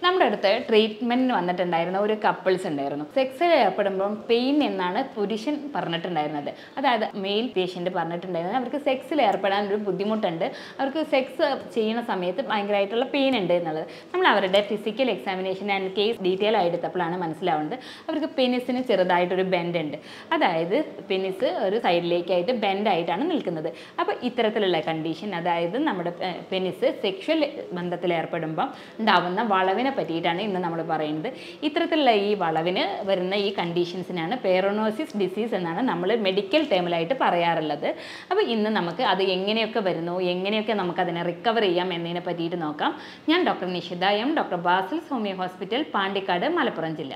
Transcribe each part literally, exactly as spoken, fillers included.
നമ്മുടെ അടുത്ത് ട്രീറ്റ്മെൻറ്റിന് വന്നിട്ടുണ്ടായിരുന്ന ഒരു കപ്പിൾസ് ഉണ്ടായിരുന്നു. സെക്സിൽ ഏർപ്പെടുമ്പം പെയിൻ എന്നാണ് പുരുഷൻ പറഞ്ഞിട്ടുണ്ടായിരുന്നത്. അതായത് മെയിൽ പേഷ്യൻ്റ് പറഞ്ഞിട്ടുണ്ടായിരുന്നത് അവർക്ക് സെക്സിൽ ഏർപ്പെടാൻ ഒരു ബുദ്ധിമുട്ടുണ്ട്, അവർക്ക് സെക്സ് ചെയ്യുന്ന സമയത്ത് ഭയങ്കരമായിട്ടുള്ള പെയിൻ ഉണ്ട് എന്നുള്ളത്. നമ്മൾ അവരുടെ physical examination and case detail ആയി എടുത്തപ്പോഴാണ് മനസ്സിലാവുന്നത് അവർക്ക് പെനിസിന് ചെറുതായിട്ടൊരു ബെൻഡ് ഉണ്ട്. അതായത് പെനിസ് ഒരു സൈഡിലേക്കായിട്ട് ബെൻഡായിട്ടാണ് നിൽക്കുന്നത്. അപ്പോൾ ഇത്തരത്തിലുള്ള കണ്ടീഷൻ, അതായത് നമ്മുടെ പെനിസ് സെക്ഷൽ ബന്ധത്തിൽ ഏർപ്പെടുമ്പം ഉണ്ടാവുന്ന വളവിനെ പറ്റിയിട്ടാണ് ഇന്ന് നമ്മൾ പറയുന്നത്. ഇത്തരത്തിലുള്ള ഈ വളവിന് വരുന്ന ഈ കണ്ടീഷൻസിനാണ് പെയറോനോസിസ് ഡിസീസ് എന്നാണ് നമ്മൾ മെഡിക്കൽ ടേമിലായിട്ട് പറയാറുള്ളത്. അപ്പോൾ ഇന്ന് നമുക്ക് അത് എങ്ങനെയൊക്കെ വരുന്നു, എങ്ങനെയൊക്കെ നമുക്കതിനെ റിക്കവർ ചെയ്യാം എന്നതിനെ പറ്റിയിട്ട് നോക്കാം. ഞാൻ doctor Nishitha M, doctor Basil's homeo hospital, Pandikkad, Malappuram ജില്ല.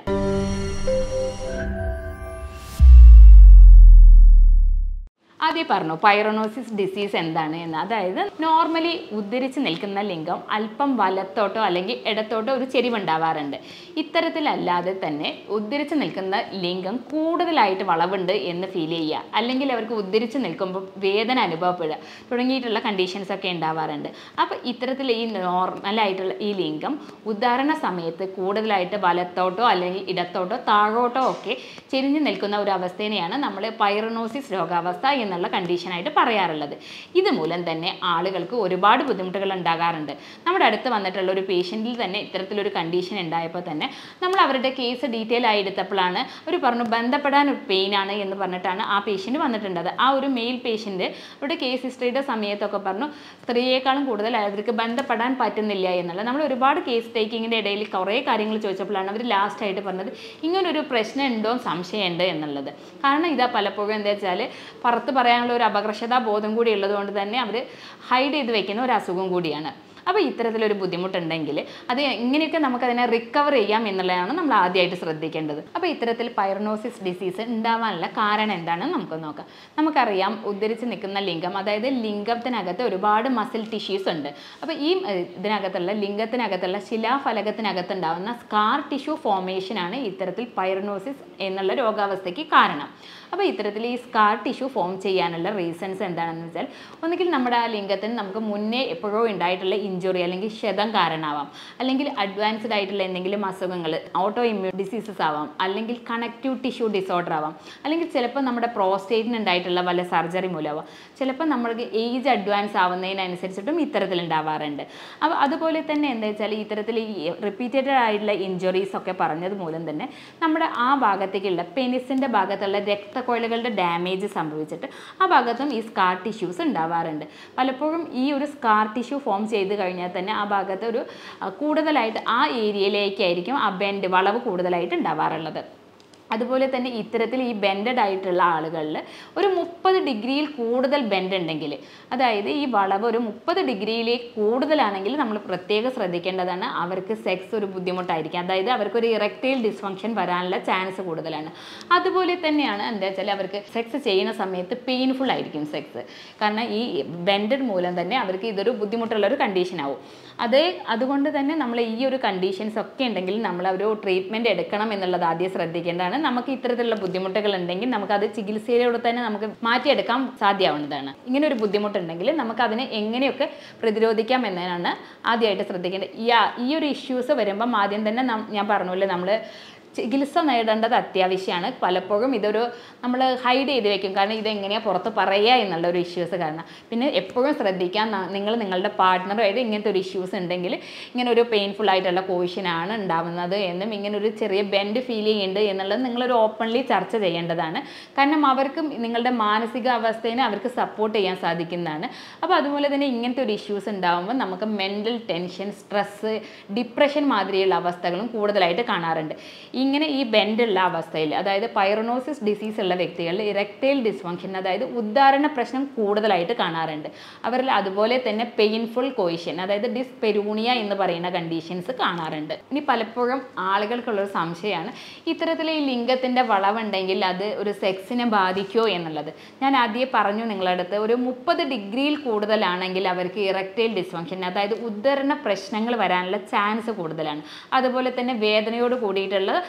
ആദ്യം പറഞ്ഞു പൈറോനോസിസ് ഡിസീസ് എന്താണ് എന്ന്. അതായത് നോർമലി ഉദ്ധരിച്ച് നിൽക്കുന്ന ലിംഗം അല്പം വലത്തോട്ടോ അല്ലെങ്കിൽ ഇടത്തോട്ടോ ഒരു ചെരിവുണ്ടാവാറുണ്ട്. ഇത്തരത്തിലല്ലാതെ തന്നെ ഉദ്ധരിച്ച് നിൽക്കുന്ന ലിംഗം കൂടുതലായിട്ട് വളവുണ്ട് എന്ന് ഫീൽ ചെയ്യുക, അല്ലെങ്കിൽ അവർക്ക് ഉദ്ധരിച്ച് നിൽക്കുമ്പോൾ വേദന അനുഭവപ്പെടുക തുടങ്ങിയിട്ടുള്ള കണ്ടീഷൻസ് ഒക്കെ ഉണ്ടാവാറുണ്ട്. അപ്പോൾ ഇത്തരത്തിൽ ഈ നോർമലായിട്ടുള്ള ഈ ലിംഗം ഉദ്ധാരണ സമയത്ത് കൂടുതലായിട്ട് വലത്തോട്ടോ അല്ലെങ്കിൽ ഇടത്തോട്ടോ താഴോട്ടോ ഒക്കെ ചെരിഞ്ഞു നിൽക്കുന്ന ഒരു അവസ്ഥയെയാണ് നമ്മൾ പൈറോനോസിസ് രോഗാവസ്ഥ എന്നുള്ള കണ്ടീഷനായിട്ട് പറയാറുള്ളത്. ഇതുമൂലം തന്നെ ആളുകൾക്ക് ഒരുപാട് ബുദ്ധിമുട്ടുകൾ ഉണ്ടാകാറുണ്ട്. നമ്മുടെ അടുത്ത് വന്നിട്ടുള്ള ഒരു പേഷ്യൻറ്റിൽ തന്നെ ഇത്തരത്തിലൊരു കണ്ടീഷൻ ഉണ്ടായപ്പോൾ തന്നെ നമ്മൾ അവരുടെ കേസ് ഡീറ്റെയിൽ ആയി എടുത്തപ്പോഴാണ് അവർ പറഞ്ഞു ബന്ധപ്പെടാൻ ഒരു പെയിനാണ് എന്ന് പറഞ്ഞിട്ടാണ് ആ പേഷ്യൻറ്റ് വന്നിട്ടുണ്ടത്. ആ ഒരു മെയിൽ പേഷ്യൻറ്റ് അവരുടെ കേസ് ഹിസ്റ്ററിയുടെ സമയത്തൊക്കെ പറഞ്ഞു സ്ത്രീയേക്കാളും കൂടുതൽ അവർക്ക് ബന്ധപ്പെടാൻ പറ്റുന്നില്ല എന്നുള്ള. നമ്മൾ ഒരുപാട് കേസ് ടേക്കിങ്ങിൻ്റെ ഇടയിൽ കുറേ കാര്യങ്ങൾ ചോദിച്ചപ്പോഴാണ് അവർ ലാസ്റ്റായിട്ട് പറഞ്ഞത് ഇങ്ങനൊരു പ്രശ്നം ഉണ്ടോ സംശയമുണ്ട് എന്നുള്ളത്. കാരണം ഇതാ പലപ്പോഴും എന്താ വെച്ചാൽ പുറത്ത് പറയാനുള്ള ഒരു അപകർഷതാ ബോധം കൂടി ഉള്ളതുകൊണ്ട് തന്നെ അവർ ഹൈഡ് ചെയ്ത് വെക്കുന്ന ഒരു അസുഖം കൂടിയാണ്. അപ്പോൾ ഇത്തരത്തിലൊരു ബുദ്ധിമുട്ടുണ്ടെങ്കിൽ അത് എങ്ങനെയൊക്കെ നമുക്കതിനെ റിക്കവർ ചെയ്യാം എന്നുള്ളതാണ് നമ്മൾ ആദ്യമായിട്ട് ശ്രദ്ധിക്കേണ്ടത്. അപ്പോൾ ഇത്തരത്തിൽ പൈറോനോസിസ് ഡിസീസ് ഉണ്ടാവാനുള്ള കാരണം എന്താണെന്ന് നമുക്ക് നോക്കാം. നമുക്കറിയാം ഉദ്ധരിച്ച് നിൽക്കുന്ന ലിംഗം, അതായത് ലിംഗത്തിനകത്ത് ഒരുപാട് മസിൽ ടിഷ്യൂസ് ഉണ്ട്. അപ്പോൾ ഈ ഇതിനകത്തുള്ള ലിംഗത്തിനകത്തുള്ള ശിലാഫലകത്തിനകത്ത് ഉണ്ടാകുന്ന സ്കാർ ടിഷ്യൂ ഫോർമേഷനാണ് ഇത്തരത്തിൽ പൈറോനോസിസ് എന്നുള്ള രോഗാവസ്ഥയ്ക്ക് കാരണം. അപ്പോൾ ഇത്തരത്തിൽ ഈ സ്കാർ ടിഷ്യൂ ഫോം ചെയ്യാനുള്ള റീസൺസ് എന്താണെന്ന് വെച്ചാൽ, ഒന്നുകിൽ നമ്മുടെ ആ ലിംഗത്തിന് നമുക്ക് മുന്നേ എപ്പോഴോ ഉണ്ടായിട്ടുള്ള ഇഞ്ചുറി അല്ലെങ്കിൽ ക്ഷതം കാരണമാവാം, അല്ലെങ്കിൽ അഡ്വാൻസ്ഡ് ആയിട്ടുള്ള എന്തെങ്കിലും അസുഖങ്ങൾ, ഓട്ടോ ഇമ്മ്യൂൺ ഡിസീസസ് ആവാം, അല്ലെങ്കിൽ കണക്റ്റീവ് ടിഷ്യൂ ഡിസോർഡർ ആവാം, അല്ലെങ്കിൽ ചിലപ്പോൾ നമ്മുടെ പ്രോസ്റ്റേറ്റിന് ഉണ്ടായിട്ടുള്ള വല്ല സർജറി മൂലമാവാം, ചിലപ്പോൾ നമ്മൾക്ക് ഏജ് അഡ്വാൻസ് ആവുന്നതിനനുസരിച്ചിട്ടും ഇത്തരത്തിൽ ഉണ്ടാവാറുണ്ട്. അപ്പോൾ അതുപോലെ തന്നെ എന്താ വെച്ചാൽ ഇത്തരത്തിൽ ഈ റിപ്പീറ്റഡ് ആയിട്ടുള്ള ഇഞ്ചുറീസ് ഒക്കെ പറഞ്ഞത് മൂലം തന്നെ നമ്മുടെ ആ ഭാഗത്തേക്കുള്ള പെനിസിൻ്റെ ഭാഗത്തുള്ള രക്തക്കൊഴലുകളുടെ ഡാമേജ് സംഭവിച്ചിട്ട് ആ ഭാഗത്തും ഈ സ്കാർ ടിഷ്യൂസ് ഉണ്ടാവാറുണ്ട്. പലപ്പോഴും ഈ ഒരു സ്കാർ ടിഷ്യൂ ഫോം ചെയ്ത് കഴിഞ്ഞാൽ തന്നെ ആ ഭാഗത്ത് ഒരു കൂടുതലായിട്ട് ആ ഏരിയയിലേക്കായിരിക്കും ആ ബെൻഡ് വളവ് കൂടുതലായിട്ട് ഉണ്ടാവാറുള്ളത്. അതുപോലെ തന്നെ ഇത്തരത്തിൽ ഈ ബെൻഡഡ് ആയിട്ടുള്ള ആളുകളിൽ ഒരു മുപ്പത് ഡിഗ്രിയിൽ കൂടുതൽ ബെൻഡ് ഉണ്ടെങ്കിൽ, അതായത് ഈ വളവ് ഒരു മുപ്പത് ഡിഗ്രിയിലേക്ക് കൂടുതലാണെങ്കിൽ നമ്മൾ പ്രത്യേകം ശ്രദ്ധിക്കേണ്ടതാണ്. അവർക്ക് സെക്സ് ഒരു ബുദ്ധിമുട്ടായിരിക്കും, അതായത് അവർക്കൊരു ഇറക്റ്റൈൽ ഡിസ്ഫങ്ഷൻ വരാനുള്ള ചാൻസ് കൂടുതലാണ്. അതുപോലെ തന്നെയാണ് എന്താ വെച്ചാൽ അവർക്ക് സെക്സ് ചെയ്യുന്ന സമയത്ത് പെയിൻഫുൾ ആയിരിക്കും സെക്സ്. കാരണം ഈ ബെൻഡഡ് മൂലം തന്നെ അവർക്ക് ഇതൊരു ബുദ്ധിമുട്ടുള്ളൊരു കണ്ടീഷനാവും. അതേ അതുകൊണ്ട് തന്നെ നമ്മൾ ഈ ഒരു കണ്ടീഷൻസ് ഒക്കെ ഉണ്ടെങ്കിൽ നമ്മൾ ഒരു ട്രീറ്റ്മെൻറ്റ് എടുക്കണം എന്നുള്ളത് ആദ്യം ശ്രദ്ധിക്കേണ്ടതാണ്. നമുക്ക് ഇത്തരത്തിലുള്ള ബുദ്ധിമുട്ടുകൾ ഉണ്ടെങ്കിൽ നമുക്കത് ചികിത്സയിലൂടെ തന്നെ നമുക്ക് മാറ്റിയെടുക്കാൻ സാധ്യമാവുന്നതാണ്. ഇങ്ങനെ ഒരു ബുദ്ധിമുട്ടുണ്ടെങ്കിൽ നമുക്ക് അതിനെ എങ്ങനെയൊക്കെ പ്രതിരോധിക്കാം എന്നതാണ് ആദ്യമായിട്ട് ശ്രദ്ധിക്കേണ്ടത്. ഈ ഈ ഒരു ഇഷ്യൂസ് വരുമ്പം ആദ്യം തന്നെ ഞാൻ പറഞ്ഞില്ലേ നമ്മൾ ചികിത്സ നേടേണ്ടത് അത്യാവശ്യമാണ്. പലപ്പോഴും ഇതൊരു നമ്മൾ ഹൈഡ് ചെയ്ത് വെക്കും, കാരണം ഇതെങ്ങനെയാണ് പുറത്ത് പറയുക എന്നുള്ള ഒരു ഇഷ്യൂസ് കാരണം. പിന്നെ എപ്പോഴും ശ്രദ്ധിക്കാൻ നിങ്ങൾ നിങ്ങളുടെ പാർട്ട്ണറുമായിട്ട് ഇങ്ങനത്തെ ഒരു ഇഷ്യൂസ് ഉണ്ടെങ്കിൽ ഇങ്ങനെ ഒരു പെയിൻഫുൾ ആയിട്ടുള്ള കോഷ്യനാണ് ഉണ്ടാവുന്നത് എന്നും ഇങ്ങനെ ഒരു ചെറിയ ബെൻഡ് ഫീൽ ചെയ്യുന്നുണ്ട് എന്നുള്ളത് നിങ്ങളൊരു ഓപ്പൺലി ചർച്ച ചെയ്യേണ്ടതാണ്. കാരണം അവർക്കും നിങ്ങളുടെ മാനസിക അവസ്ഥയെ അവർക്ക് സപ്പോർട്ട് ചെയ്യാൻ സാധിക്കുന്നതാണ്. അപ്പോൾ അതുപോലെ തന്നെ ഇങ്ങനത്തെ ഒരു ഇഷ്യൂസ് ഉണ്ടാകുമ്പോൾ നമുക്ക് മെൻ്റൽ ടെൻഷൻ, സ്ട്രെസ്സ്, ഡിപ്രഷൻ മാതിരിയുള്ള അവസ്ഥകളും കൂടുതലായിട്ട് കാണാറുണ്ട്. ഇങ്ങനെ ഈ ബെൻഡുള്ള അവസ്ഥയിൽ, അതായത് പൈറോനോസിസ് ഡിസീസ് ഉള്ള വ്യക്തികളിൽ ഇറക്റ്റൈൽ ഡിസ്ഫങ്ഷൻ, അതായത് ഉദ്ധാരണ പ്രശ്നം കൂടുതലായിട്ട് കാണാറുണ്ട്. അവരിൽ അതുപോലെ തന്നെ പെയിൻഫുൾ കോയിഷൻ, അതായത് ഡിസ്പെരൂണിയ എന്ന് പറയുന്ന കണ്ടീഷൻസ് കാണാറുണ്ട്. ഇനി പലപ്പോഴും ആളുകൾക്കുള്ളൊരു സംശയമാണ് ഇത്തരത്തിൽ ഈ ലിംഗത്തിൻ്റെ വളവുണ്ടെങ്കിൽ അത് ഒരു സെക്സിനെ ബാധിക്കുമോ എന്നുള്ളത്. ഞാൻ ആദ്യം പറഞ്ഞു നിങ്ങളുടെ അടുത്ത് ഒരു മുപ്പത് ഡിഗ്രിയിൽ കൂടുതലാണെങ്കിൽ അവർക്ക് ഇറക്റ്റൈൽ ഡിസ്ഫങ്ഷൻ, അതായത് ഉദ്ധാരണ പ്രശ്നങ്ങൾ വരാനുള്ള ചാൻസ് കൂടുതലാണ്. അതുപോലെ തന്നെ വേദനയോട് കൂടിയിട്ടുള്ള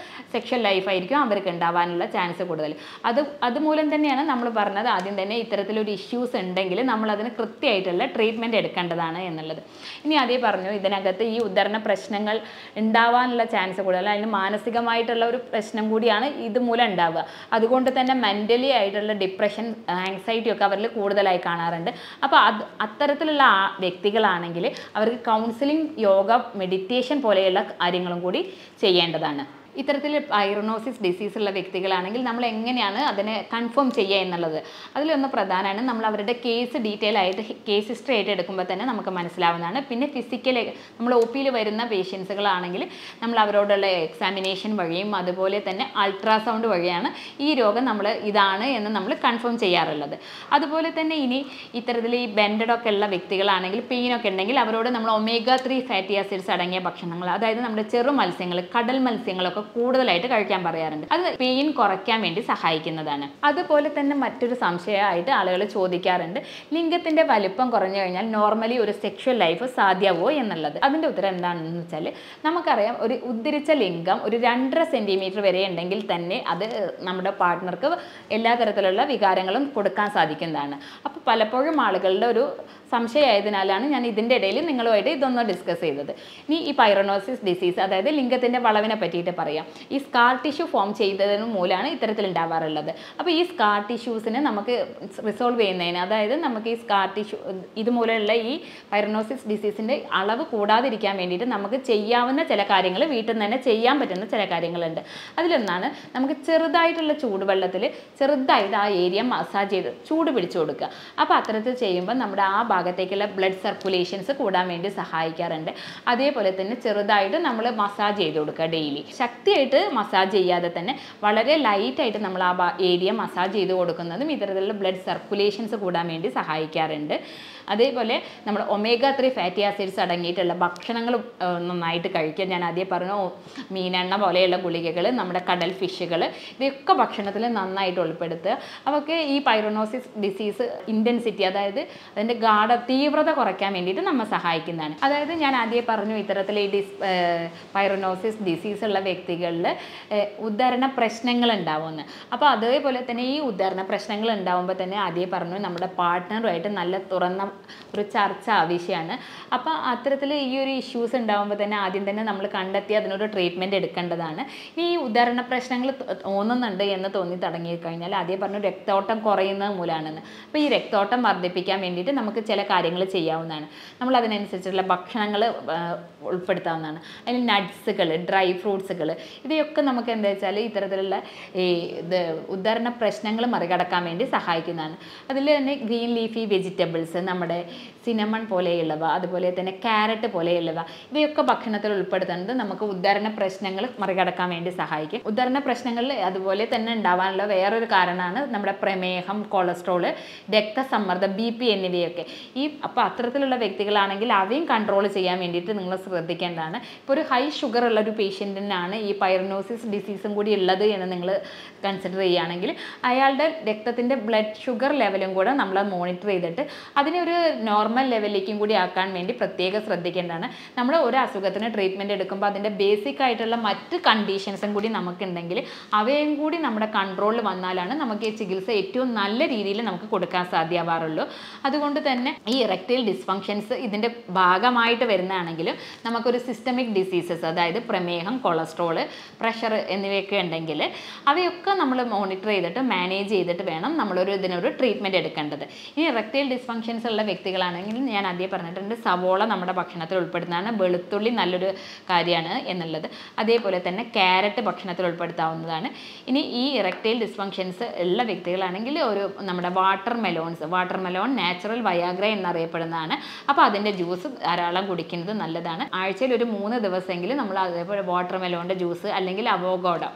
സെക്ഷൽ ലൈഫായിരിക്കും അവർക്ക് ഉണ്ടാവാനുള്ള ചാൻസ് കൂടുതൽ. അത് അതുമൂലം തന്നെയാണ് നമ്മൾ പറഞ്ഞത് ആദ്യം തന്നെ ഇത്തരത്തിലൊരു ഇഷ്യൂസ് ഉണ്ടെങ്കിൽ നമ്മളതിന് കൃത്യമായിട്ടുള്ള ട്രീറ്റ്മെൻറ്റ് എടുക്കേണ്ടതാണ് എന്നുള്ളത്. ഇനി അതേ പറഞ്ഞു ഇതിനകത്ത് ഈ ഉദാഹരണ പ്രശ്നങ്ങൾ ഉണ്ടാവാനുള്ള ചാൻസ് കൂടുതൽ, അതിന് മാനസികമായിട്ടുള്ള ഒരു പ്രശ്നം കൂടിയാണ് ഇതുമൂലം ഉണ്ടാവുക. അതുകൊണ്ട് തന്നെ മെൻ്റലി ആയിട്ടുള്ള ഡിപ്രഷൻ, ആങ്സൈറ്റി ഒക്കെ അവരിൽ കൂടുതലായി കാണാറുണ്ട്. അപ്പോൾ അത് അത്തരത്തിലുള്ള ആ വ്യക്തികളാണെങ്കിൽ അവർക്ക് കൗൺസിലിംഗ്, യോഗ, മെഡിറ്റേഷൻ പോലെയുള്ള കാര്യങ്ങളും കൂടി ചെയ്യേണ്ടതാണ്. ഇത്തരത്തിൽ പൈറനോസിസ് ഡിസീസ് ഉള്ള വ്യക്തികളാണെങ്കിൽ നമ്മൾ എങ്ങനെയാണ് അതിനെ കൺഫേം ചെയ്യുക എന്നുള്ളത് അതിലൊന്ന് പ്രധാനമാണ്. നമ്മൾ അവരുടെ കേസ് ഡീറ്റെയിൽ ആയിട്ട് കേസ് ഹിസ്റ്ററി ആയിട്ട് എടുക്കുമ്പോൾ തന്നെ നമുക്ക് മനസ്സിലാവുന്നതാണ്. പിന്നെ ഫിസിക്കലി നമ്മൾ ഒ പിയിൽ വരുന്ന പേഷ്യൻസുകളാണെങ്കിൽ നമ്മൾ അവരോടുള്ള എക്സാമിനേഷൻ വഴിയും അതുപോലെ തന്നെ അൾട്രാസൗണ്ട് വഴിയാണ് ഈ രോഗം നമ്മൾ ഇതാണ് എന്ന് നമ്മൾ കൺഫേം ചെയ്യാറുള്ളത്. അതുപോലെ തന്നെ ഇനി ഇത്തരത്തിൽ ഈ ബെൻഡഡൊക്കെ ഉള്ള വ്യക്തികളാണെങ്കിൽ പെയിനൊക്കെ ഉണ്ടെങ്കിൽ അവരോട് നമ്മൾ ഒമേഗ ത്രീ ഫാറ്റി ആസിഡ്സ് അടങ്ങിയ ഭക്ഷണങ്ങൾ, അതായത് നമ്മുടെ ചെറു മത്സ്യങ്ങൾ, കടൽ മത്സ്യങ്ങളൊക്കെ കൂടുതലായിട്ട് കഴിക്കാൻ പറയാറുണ്ട്. അത് പെയിൻ കുറയ്ക്കാൻ വേണ്ടി സഹായിക്കുന്നതാണ്. അതുപോലെ തന്നെ മറ്റൊരു സംശയമായിട്ട് ആളുകൾ ചോദിക്കാറുണ്ട്, ലിംഗത്തിന്റെ വലിപ്പം കുറഞ്ഞു കഴിഞ്ഞാൽ നോർമലി ഒരു സെക്ഷൽ ലൈഫ് സാധ്യമാവോ എന്നുള്ളത്. അതിന്റെ ഉത്തരം എന്താണെന്ന് വെച്ചാൽ നമുക്കറിയാം ഒരു ഉദ്ധരിച്ച ലിംഗം ഒരു രണ്ടര സെന്റിമീറ്റർ വരെ ഉണ്ടെങ്കിൽ തന്നെ അത് നമ്മുടെ പാർട്ട്ണർക്ക് എല്ലാ തരത്തിലുള്ള വികാരങ്ങളും കൊടുക്കാൻ സാധിക്കുന്നതാണ്. അപ്പോൾ പലപ്പോഴും ആളുകളുടെ ഒരു സംശയമായതിനാലാണ് ഞാൻ ഇതിൻ്റെ ഇടയിൽ നിങ്ങളുമായിട്ട് ഇതൊന്ന് ഡിസ്കസ് ചെയ്തത്. ഇനി ഈ പൈറനോസിസ് ഡിസീസ്, അതായത് ലിംഗത്തിൻ്റെ വളവിനെ പറ്റിയിട്ട് പറയാം. ഈ സ്കാർ ടിഷ്യൂ ഫോം ചെയ്തതിന് മൂലമാണ് ഇത്തരത്തിൽ ഉണ്ടാവാറുള്ളത്. അപ്പോൾ ഈ സ്കാർ ടിഷ്യൂസിനെ നമുക്ക് റിസോൾവ് ചെയ്യുന്നതിന്, അതായത് നമുക്ക് ഈ സ്കാർ ടിഷ്യൂ ഇതുമൂലമുള്ള ഈ പൈറനോസിസ് ഡിസീസിൻ്റെ അളവ് കൂടാതിരിക്കാൻ വേണ്ടിയിട്ട് നമുക്ക് ചെയ്യാവുന്ന ചില കാര്യങ്ങൾ, വീട്ടിൽ നിന്ന് തന്നെ ചെയ്യാൻ പറ്റുന്ന ചില കാര്യങ്ങളുണ്ട്. അതിലൊന്നാണ് നമുക്ക് ചെറുതായിട്ടുള്ള ചൂടുവെള്ളത്തിൽ ചെറുതായിട്ട് ആ ഏരിയ മസാജ് ചെയ്ത് ചൂട് പിടിച്ചു കൊടുക്കുക. അപ്പോൾ അത്തരത്തിൽ ചെയ്യുമ്പോൾ നമ്മുടെ ആ ഭാഗത്തേക്കുള്ള ബ്ലഡ് സർക്കുലേഷൻസ് കൂടാൻ വേണ്ടി സഹായിക്കാറുണ്ട്. അതേപോലെ തന്നെ ചെറുതായിട്ട് നമ്മൾ മസാജ് ചെയ്ത് കൊടുക്കുക ഡെയിലി. ശക്തിയായിട്ട് മസാജ് ചെയ്യാതെ തന്നെ വളരെ ലൈറ്റായിട്ട് നമ്മൾ ആ ഏരിയ മസാജ് ചെയ്ത് കൊടുക്കുന്നതും ഇത്തരത്തിലുള്ള ബ്ലഡ് സർക്കുലേഷൻസ് കൂടാൻ വേണ്ടി സഹായിക്കാറുണ്ട്. അതേപോലെ നമ്മൾ ഒമേഗ ത്രീ ഫാറ്റി ആസിഡ്സ് അടങ്ങിയിട്ടുള്ള ഭക്ഷണങ്ങൾ നന്നായിട്ട് കഴിക്കുക. ഞാൻ ആദ്യം പറഞ്ഞു മീനെണ്ണ പോലെയുള്ള ഗുളികകൾ, നമ്മുടെ കടൽ ഫിഷുകൾ, ഇവയൊക്കെ ഭക്ഷണത്തിൽ നന്നായിട്ട് ഉൾപ്പെടുത്തുക. അവർക്ക് ഈ പൈറനോസിസ് ഡിസീസ് ഇൻറ്റൻസിറ്റി, അതായത് അതിൻ്റെ ഗാഢ തീവ്രത കുറയ്ക്കാൻ വേണ്ടിയിട്ട് നമ്മൾ സഹായിക്കുന്നതാണ്. അതായത് ഞാൻ ആദ്യം പറഞ്ഞു ഇത്തരത്തിൽ ഈ ഡിസ് പൈറനോസിസ് ഡിസീസ് ഉള്ള വ്യക്തികളിൽ ഉദാഹരണ പ്രശ്നങ്ങൾ ഉണ്ടാവുമെന്ന്. അപ്പോൾ അതേപോലെ തന്നെ ഈ ഉദാഹരണ പ്രശ്നങ്ങൾ ഉണ്ടാവുമ്പോൾ തന്നെ ആദ്യം പറഞ്ഞു നമ്മുടെ പാർട്ട്ണറുമായിട്ട് നല്ല തുറന്ന ഒരു ചർച്ച ആവശ്യമാണ്. അപ്പോൾ അത്തരത്തിൽ ഈ ഒരു ഇഷ്യൂസ് ഉണ്ടാകുമ്പോൾ തന്നെ ആദ്യം തന്നെ നമ്മൾ കണ്ടെത്തി അതിനൊരു ട്രീറ്റ്മെൻറ്റ് എടുക്കേണ്ടതാണ്. ഈ ഉദാഹരണ പ്രശ്നങ്ങൾ തോന്നുന്നുണ്ട് എന്ന് തോന്നി തുടങ്ങിക്കഴിഞ്ഞാൽ ആദ്യം പറഞ്ഞു രക്തോട്ടം കുറയുന്നത് മൂലമാണെന്ന്. അപ്പോൾ ഈ രക്തോട്ടം വർദ്ധിപ്പിക്കാൻ വേണ്ടിയിട്ട് നമുക്ക് ചില കാര്യങ്ങൾ ചെയ്യാവുന്നതാണ്. നമ്മൾ അതിനനുസരിച്ചുള്ള ഭക്ഷണങ്ങൾ ഉൾപ്പെടുത്താവുന്നതാണ്. അതിൽ നട്ട്സുകൾ, ഡ്രൈ ഫ്രൂട്ട്സുകൾ, ഇവയൊക്കെ നമുക്ക് എന്താ വെച്ചാൽ ഇത്തരത്തിലുള്ള ഈ ഇത് ഉദാഹരണ പ്രശ്നങ്ങൾ മറികടക്കാൻ വേണ്ടി സഹായിക്കുന്നതാണ്. അതിൽ തന്നെ ഗ്രീൻ ലീഫി വെജിറ്റബിൾസ്, നമ്മുടെ സിനമൺ പോലെയുള്ളവ, അതുപോലെ തന്നെ ക്യാരറ്റ് പോലെയുള്ളവ, ഇവയൊക്കെ ഭക്ഷണത്തിൽ ഉൾപ്പെടുത്തുന്നത് നമുക്ക് ഉദാഹരണ പ്രശ്നങ്ങൾ മറികടക്കാൻ വേണ്ടി സഹായിക്കും. ഉദാഹരണ പ്രശ്നങ്ങളിൽ അതുപോലെ തന്നെ ഉണ്ടാവാനുള്ള വേറൊരു കാരണമാണ് നമ്മുടെ പ്രമേഹം, കൊളസ്ട്രോൾ, രക്തസമ്മർദ്ദം, ബി പി എന്നിവയൊക്കെ. ഈ അപ്പോൾ അത്തരത്തിലുള്ള വ്യക്തികളാണെങ്കിൽ അവയും കൺട്രോൾ ചെയ്യാൻ വേണ്ടിയിട്ട് നിങ്ങൾ ശ്രദ്ധിക്കേണ്ടതാണ്. ഇപ്പോൾ ഒരു ഹൈ ഷുഗർ ഉള്ള ഒരു പേഷ്യൻറ്റിനാണ് ഈ പൈറനോസിസ് ഡിസീസും കൂടി ഉള്ളത് എന്ന് നിങ്ങൾ കൺസിഡർ ചെയ്യുകയാണെങ്കിൽ അയാളുടെ രക്തത്തിൻ്റെ ബ്ലഡ് ഷുഗർ ലെവലും കൂടെ നമ്മൾ മോണിറ്റർ ചെയ്തിട്ട് അതിനെ ഒരു നോർമൽ ലെവലിലേക്കും കൂടി ആക്കാൻ വേണ്ടി പ്രത്യേകം ശ്രദ്ധിക്കേണ്ടതാണ്. നമ്മൾ ഒരു അസുഖത്തിന് ട്രീറ്റ്മെൻറ്റ് എടുക്കുമ്പോൾ അതിൻ്റെ ബേസിക് ആയിട്ടുള്ള മറ്റ് കണ്ടീഷൻസും കൂടി നമുക്കുണ്ടെങ്കിൽ അവയും കൂടി നമ്മുടെ കൺട്രോളിൽ വന്നാലാണ് നമുക്ക് ഈ ചികിത്സ ഏറ്റവും നല്ല രീതിയിൽ നമുക്ക് കൊടുക്കാൻ സാധ്യമാവാറുള്ളൂ. അതുകൊണ്ട് തന്നെ ഈ ഇറക്ടൈൽ ഡിസ്ഫങ്ഷൻസ് ഇതിൻ്റെ ഭാഗമായിട്ട് വരുന്നതാണെങ്കിലും നമുക്കൊരു സിസ്റ്റമിക് ഡിസീസസ്, അതായത് പ്രമേഹം, കൊളസ്ട്രോള്, പ്രഷർ എന്നിവയൊക്കെ ഉണ്ടെങ്കിൽ അവയൊക്കെ നമ്മൾ മോണിറ്റർ ചെയ്തിട്ട് മാനേജ് ചെയ്തിട്ട് വേണം നമ്മളൊരു ഇതിനൊരു ട്രീറ്റ്മെൻറ്റ് എടുക്കേണ്ടത്. ഇനി ഇറക്ടൈൽ ഡിസ്ഫങ്ഷൻസ് ഉള്ള വ്യക്തികളാണെങ്കിൽ ഞാൻ ആദ്യം പറഞ്ഞിട്ടുണ്ട് സവോള നമ്മുടെ ഭക്ഷണത്തിൽ ഉൾപ്പെടുന്നതാണ്, വെളുത്തുള്ളി നല്ലൊരു കാര്യമാണ് എന്നുള്ളത്. അതേപോലെ തന്നെ ക്യാരറ്റ് ഭക്ഷണത്തിൽ ഉൾപ്പെടുത്താവുന്നതാണ്. ഇനി ഈ ഇറക്ടൈൽ ഡിസ്ഫങ്ഷൻസ് ഉള്ള വ്യക്തികളാണെങ്കിൽ ഒരു നമ്മുടെ watermelons, watermelon natural viagra എന്നറിയപ്പെടുന്നതാണ്. അപ്പോൾ അതിൻ്റെ ജ്യൂസ് ധാരാളം കുടിക്കുന്നത് നല്ലതാണ്. ആഴ്ചയിൽ ഒരു മൂന്ന് ദിവസമെങ്കിലും നമ്മൾ അതേപോലെ വാട്ടർ മെലോണിൻ്റെ ജ്യൂസ് അല്ലെങ്കിൽ അവോക്കാഡോ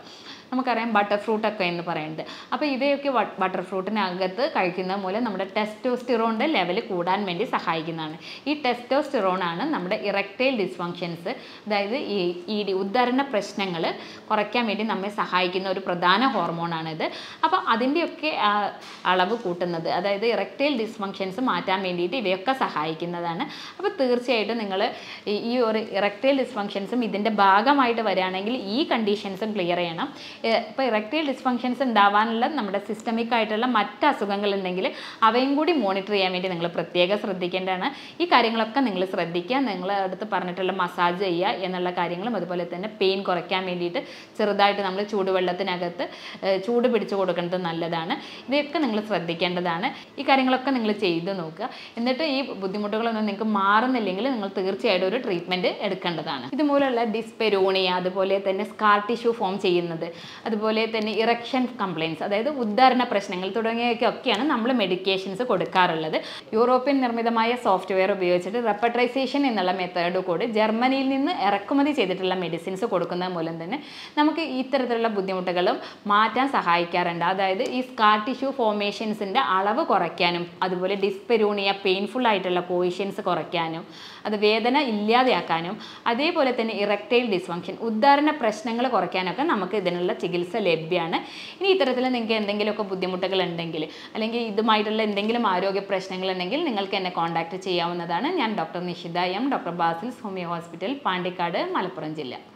നമുക്കറിയാം ബട്ടർ ഫ്രൂട്ടൊക്കെ എന്ന് പറയുന്നത്. അപ്പോൾ ഇവയൊക്കെ ബട്ടർ ഫ്രൂട്ടിനകത്ത് കഴിക്കുന്നത് മൂലം നമ്മുടെ ടെസ്റ്റോസ്റ്റിറോണിൻ്റെ ലെവൽ കൂടാൻ വേണ്ടി സഹായിക്കുന്നതാണ്. ഈ ടെസ്റ്റോസ്റ്റിറോണാണ് നമ്മുടെ ഇറക്റ്റൈൽ ഡിസ്ഫങ്ഷൻസ്, അതായത് ഈ ഈ ഉദ്ധരണ പ്രശ്നങ്ങൾ കുറയ്ക്കാൻ വേണ്ടി നമ്മെ സഹായിക്കുന്ന ഒരു പ്രധാന ഹോർമോണാണിത്. അപ്പോൾ അതിൻ്റെയൊക്കെ അളവ് കൂട്ടുന്നത്, അതായത് ഇറക്റ്റൈൽ ഡിസ്ഫങ്ഷൻസ് മാറ്റാൻ വേണ്ടിയിട്ട് ഇവയൊക്കെ സഹായിക്കുന്നതാണ്. അപ്പോൾ തീർച്ചയായിട്ടും നിങ്ങൾ ഈ ഒരു ഇറക്റ്റൈൽ ഡിസ്ഫങ്ഷൻസും ഇതിൻ്റെ ഭാഗമായിട്ട് വരികയാണെങ്കിൽ ഈ കണ്ടീഷൻസും ക്ലിയർ ചെയ്യണം. ഇപ്പോൾ ഇറക്റ്റൈൽ ഡിസ്ഫങ്ഷൻസ് ഉണ്ടാവാനുള്ള നമ്മുടെ സിസ്റ്റമിക് ആയിട്ടുള്ള മറ്റ് അസുഖങ്ങളുണ്ടെങ്കിൽ അവയും കൂടി മോണിറ്റർ ചെയ്യാൻ വേണ്ടി നിങ്ങൾ പ്രത്യേകം ശ്രദ്ധിക്കേണ്ടതാണ്. ഈ കാര്യങ്ങളൊക്കെ നിങ്ങൾ ശ്രദ്ധിക്കുക. നിങ്ങൾ അടുത്ത് പറഞ്ഞിട്ടുള്ള മസാജ് ചെയ്യുക എന്നുള്ള കാര്യങ്ങളും അതുപോലെ തന്നെ പെയിൻ കുറയ്ക്കാൻ വേണ്ടിയിട്ട് ചെറുതായിട്ട് നമ്മൾ ചൂടുവെള്ളത്തിനകത്ത് ചൂട് പിടിച്ചു കൊടുക്കുന്നത് നല്ലതാണ്. ഇവയൊക്കെ നിങ്ങൾ ശ്രദ്ധിക്കേണ്ടതാണ്. ഈ കാര്യങ്ങളൊക്കെ നിങ്ങൾ ചെയ്ത് നോക്കുക. എന്നിട്ട് ഈ ബുദ്ധിമുട്ടുകളൊന്നും നിങ്ങൾക്ക് മാറുന്നില്ലെങ്കിൽ നിങ്ങൾ തീർച്ചയായിട്ടും ഒരു ട്രീറ്റ്മെൻറ്റ് എടുക്കേണ്ടതാണ്. ഇതുമൂലമുള്ള ഡിസ്പെരോണിയ, അതുപോലെ തന്നെ സ്കാർ ടിഷ്യൂ ഫോം ചെയ്യുന്നത്, അതുപോലെ തന്നെ ഇറക്ഷൻ കംപ്ലയിൻസ്, അതായത് ഉദ്ധാരണ പ്രശ്നങ്ങൾ തുടങ്ങിയവയ്ക്കൊക്കെയാണ് നമ്മൾ മെഡിക്കേഷൻസ് കൊടുക്കാറുള്ളത്. യൂറോപ്യൻ നിർമ്മിതമായ സോഫ്റ്റ്വെയർ ഉപയോഗിച്ചിട്ട് റെപ്പട്രൈസേഷൻ എന്നുള്ള മെത്തേഡ് കൂടി ജർമ്മനിയിൽ നിന്ന് ഇറക്കുമതി ചെയ്തിട്ടുള്ള മെഡിസിൻസ് കൊടുക്കുന്നത് മൂലം തന്നെ നമുക്ക് ഇത്തരത്തിലുള്ള ബുദ്ധിമുട്ടുകളും മാറ്റാൻ സഹായിക്കാറുണ്ട്. അതായത് ഈ സ്കാർ ടിഷ്യൂ ഫോർമേഷൻസിൻ്റെ അളവ് കുറയ്ക്കാനും അതുപോലെ ഡിസ്പെരോണിയ പെയിൻഫുൾ ആയിട്ടുള്ള പൊസിഷൻസ് കുറയ്ക്കാനും അത് വേദന ഇല്ലാതെയാക്കാനും അതേപോലെ തന്നെ ഇറക്റ്റൈൽ ഡിസ്ഫങ്ഷൻ ഉദ്ധാരണ പ്രശ്നങ്ങൾ കുറയ്ക്കാനൊക്കെ നമുക്ക് ഇതിനുള്ള ചികിത്സ ലഭ്യമാണ്. ഇനി ഇത്തരത്തിൽ നിങ്ങൾക്ക് എന്തെങ്കിലുമൊക്കെ ബുദ്ധിമുട്ടുകൾ ഉണ്ടെങ്കിൽ അല്ലെങ്കിൽ ഇതുമായിട്ടുള്ള എന്തെങ്കിലും ആരോഗ്യ പ്രശ്നങ്ങൾ ഉണ്ടെങ്കിൽ നിങ്ങൾക്ക് എന്നെ കോൺടാക്റ്റ് ചെയ്യാവുന്നതാണ്. ഞാൻ doctor Nishitha M, doctor Basil's homeo hospital, Pandikkad, Malappuram ജില്ല.